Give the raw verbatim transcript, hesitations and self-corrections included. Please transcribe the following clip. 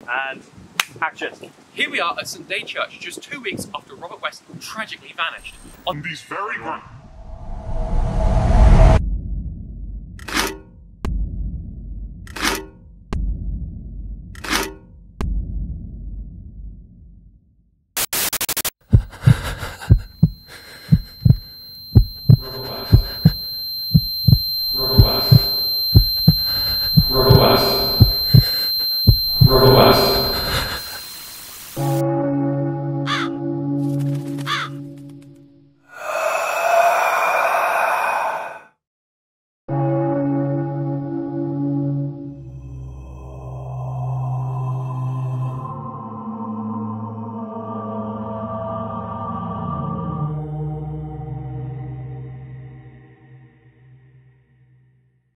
And action. Here we are at Saint Day Church, just two weeks after Robert West tragically vanished. On these very grounds,